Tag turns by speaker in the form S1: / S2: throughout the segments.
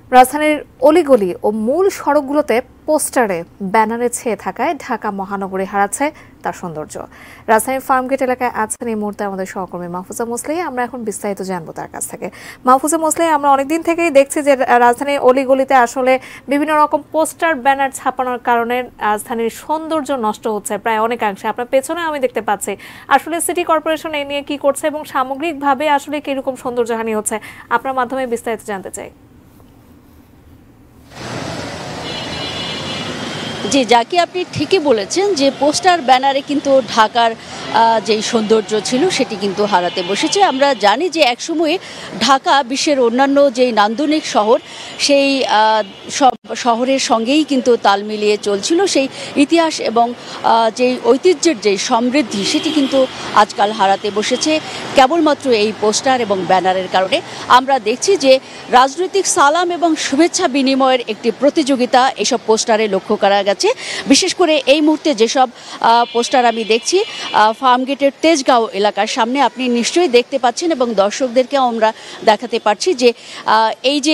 S1: রাজধানীর অলিগলি ও মূল সড়কগুলোতে পোস্টারে ব্যানারে ছেয়ে থাকায় ঢাকা মহানগরী হারাচ্ছে তার সৌন্দর্য। রাজধানীর ফার্মগেট এলাকায় আছেন এই মুহূর্তে আমাদের সহকর্মী মাহফুজা মুসলিহ। আমরা এখন বিস্তারিত জানবো তার কাছ থেকে। মাহফুজা মুসলিহ, আমরা অনেকদিন থেকেই দেখছি যে রাজধানীর অলিগলিতে আসলে বিভিন্ন রকম পোস্টার ব্যানার ছাপানোর কারণে রাজধানীর সৌন্দর্য নষ্ট হচ্ছে প্রায় অনেকাংশে। আপনার পেছনে আমি দেখতে পাচ্ছি, আসলে সিটি কর্পোরেশন এই নিয়ে কি করছে এবং সামগ্রিকভাবে আসলে কিরকম সৌন্দর্যহানি হচ্ছে, আপনার মাধ্যমে বিস্তারিত জানতে চাই।
S2: জি, যাকে আপনি ঠিকই বলেছেন যে পোস্টার ব্যানারে কিন্তু ঢাকার যেই সৌন্দর্য ছিল সেটি কিন্তু হারাতে বসেছে। আমরা জানি যে একসময়ে ঢাকা বিশ্বের অন্যান্য যেই নান্দনিক শহর, সেই সব শহরের সঙ্গেই কিন্তু তাল মিলিয়ে চলছিল। সেই ইতিহাস এবং যেই ঐতিহ্যের যেই সমৃদ্ধি সেটি কিন্তু আজকাল হারাতে বসেছে কেবলমাত্র এই পোস্টার এবং ব্যানারের কারণে। আমরা দেখছি যে রাজনৈতিক সালাম এবং শুভেচ্ছা বিনিময়ের একটি প্রতিযোগিতা এসব পোস্টারে লক্ষ্য করা গেছে। বিশেষ করে এই মুহূর্তে যেসব পোস্টার আমি দেখছি ফার্মগেটের তেজগাঁও এলাকার সামনে, আপনি নিশ্চয়ই দেখতে পাচ্ছেন এবং দর্শকদেরকেও আমরা দেখাতে পারছি যে এই যে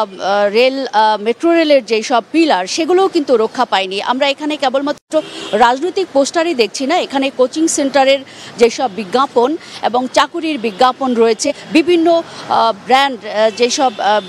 S2: মেট্রো রেলের যেই সব পিলার সেগুলোও কিন্তু রক্ষা পায়নি। আমরা এখানে কেবলমাত্র রাজনৈতিক পোস্টারই দেখছি না, এখানে কোচিং সেন্টারের যেসব বিজ্ঞাপন এবং চাকুরির বিজ্ঞাপন রয়েছে, বিভিন্ন ব্র্যান্ড যেসব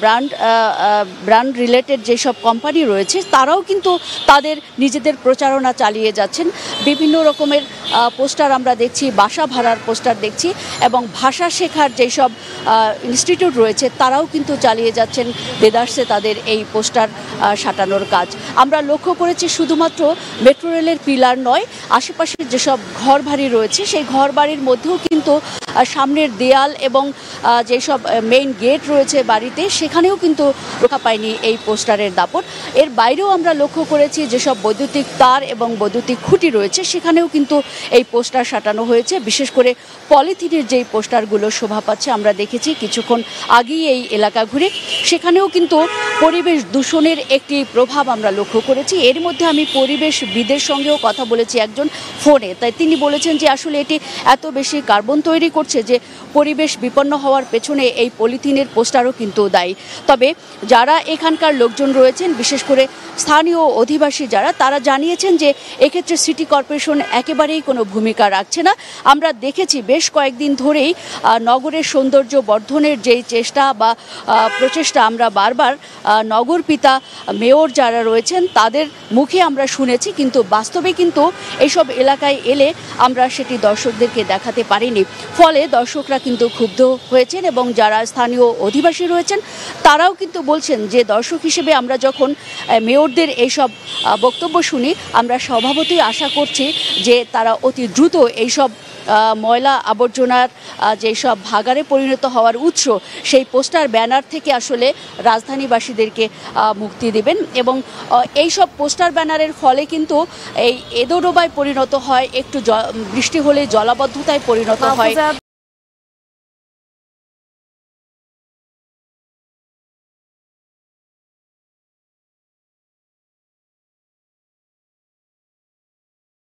S2: ব্র্যান্ড রিলেটেড যেসব কোম্পানি রয়েছে তারাও কিন্তু তাদের নিজেদের প্রচারণা চালিয়ে যাচ্ছেন। বিভিন্ন রকমের পোস্টার আমরা দেখছি, বাসা ভাড়ার পোস্টার দেখছি এবং ভাষা শেখার যেসব ইনস্টিটিউট রয়েছে তারাও কিন্তু চালিয়ে যাচ্ছেন দেদারসে তাদের এই পোস্টার সাটানোর কাজ। আমরা লক্ষ্য করেছি শুধুমাত্র মেট্রো রেলের পিলার নয়, আশেপাশের যেসব ঘর বাড়ি রয়েছে সেই ঘর বাড়ির মধ্যেও কিন্তু সামনের দেয়াল এবং যেসব মেইন গেট রয়েছে বাড়িতে সেখানেও কিন্তু রক্ষা পায়নি এই পোস্টারের দাপট। এর বাইরেও আমরা লক্ষ্য করেছি যেসব বৈদ্যুতিক তার এবং বৈদ্যুতিক খুঁটি রয়েছে সেখানেও কিন্তু এই পোস্টার সাটানো হয়েছে। বিশেষ করে পলিথিনের যেই পোস্টারগুলো শোভা পাচ্ছে, আমরা দেখেছি কিছুক্ষণ আগেই এই এলাকা ঘুরে, সেখানেও কিন্তু পরিবেশ দূষণের একটি প্রভাব আমরা লক্ষ্য করেছি। এর মধ্যে আমি পরিবেশবিদের সঙ্গেও কথা বলেছি একজন ফোনে, তাই তিনি বলেছেন যে আসলে এটি এত বেশি কার্বন তৈরি করছে যে পরিবেশ বিপন্ন হওয়ার পেছনে এই পলিথিনের পোস্টারও কিন্তু দায়ী। তবে যারা এখানকার লোকজন রয়েছেন, বিশেষ করে স্থানীয় অধিবাসী যারা, তারা জানিয়েছেন যে এক্ষেত্রে সিটি কর্পোরেশন একেবারেই কোনো ভূমিকা রাখছে না। আমরা দেখেছি বেশ কয়েকদিন ধরেই নগরের সৌন্দর্য বর্ধনের যেই চেষ্টা বা প্রচেষ্টা আমরা বারবার নগর পিতা মেয়র যারা রয়েছেন তাদের মুখে আমরা শুনেছি, কিন্তু বাস্তবে কিন্তু এইসব এলাকায় এলে আমরা সেটি দর্শকদেরকে দেখাতে পারিনি। ফলে দর্শকরা কিন্তু ক্ষুব্ধ হয়েছেন এবং যারা স্থানীয় অধিবাসী রয়েছেন তারাও কিন্তু বলছেন যে দর্শক হিসেবে আমরা যখন মেয়রদের এইসব বক্তব্য শুনি, আমরা স্বভাবতই আশা করছি যে তারা অতি দ্রুত এইসব ময়লা আবর্জনার যেসব ভাগাড়ে পরিণত হওয়ার উৎস সেই পোস্টার ব্যানার থেকে আসলে রাজধানীবাসীদেরকে মুক্তি দেবেন। এবং এইসব পোস্টার ব্যানারের ফলে কিন্তু এই এদোডোবায় পরিণত হয়, একটু বৃষ্টি হলে জলাবদ্ধতায় পরিণত হয়।